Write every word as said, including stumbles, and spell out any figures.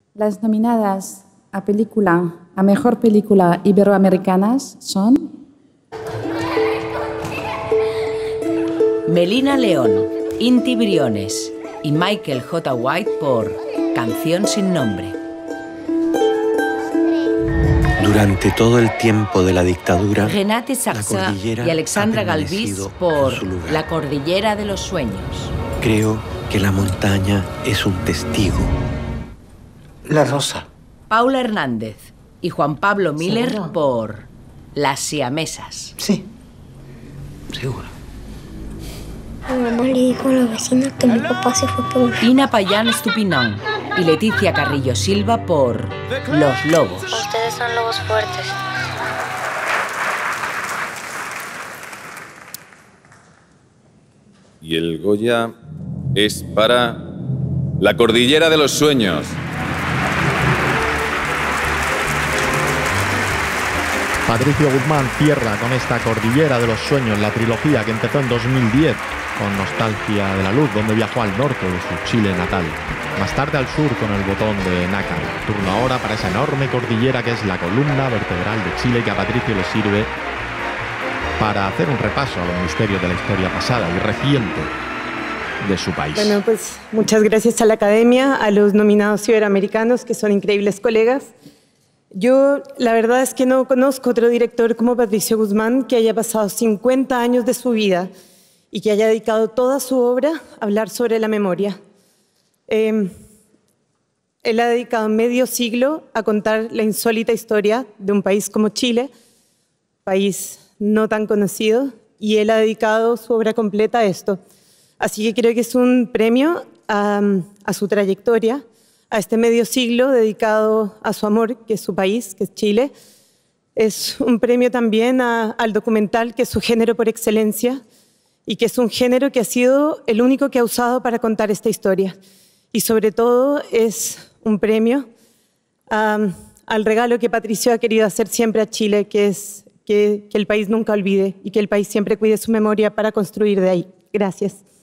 Las nominadas a película, a mejor película iberoamericanas son Melina León, Inti Briones y Michael J. White por Canción sin nombre. Durante todo el tiempo de la dictadura, Renate Sarsa y Alexandra Galvis por La cordillera de los sueños. Creo que la montaña es un testigo. La rosa. Paula Hernández y Juan Pablo Miller ¿Seguro? Por Las siamesas. Sí, seguro. Mi mamá le dijo a los vecinos que mi papá se fue por... Ina Payán Estupinan y Leticia Carrillo Silva por Los lobos. Ustedes son lobos fuertes. Y el Goya es para La cordillera de los sueños. Patricio Guzmán cierra con esta Cordillera de los Sueños, la trilogía que empezó en dos mil diez con Nostalgia de la Luz, donde viajó al norte de su Chile natal. Más tarde al sur con El botón de Nácar. Turno ahora para esa enorme cordillera que es la columna vertebral de Chile, que a Patricio le sirve para hacer un repaso a los misterios de la historia pasada y reciente de su país. Bueno, pues muchas gracias a la Academia, a los nominados iberoamericanos, que son increíbles colegas. Yo, la verdad es que no conozco otro director como Patricio Guzmán que haya pasado cincuenta años de su vida y que haya dedicado toda su obra a hablar sobre la memoria. Eh, él ha dedicado medio siglo a contar la insólita historia de un país como Chile, país no tan conocido, y él ha dedicado su obra completa a esto. Así que creo que es un premio a, a su trayectoria, a este medio siglo dedicado a su amor, que es su país, que es Chile. Es un premio también a, al documental, que es su género por excelencia, y que es un género que ha sido el único que ha usado para contar esta historia. Y sobre todo es un premio um, al regalo que Patricio ha querido hacer siempre a Chile, que es que, que el país nunca olvide y que el país siempre cuide su memoria para construir de ahí. Gracias.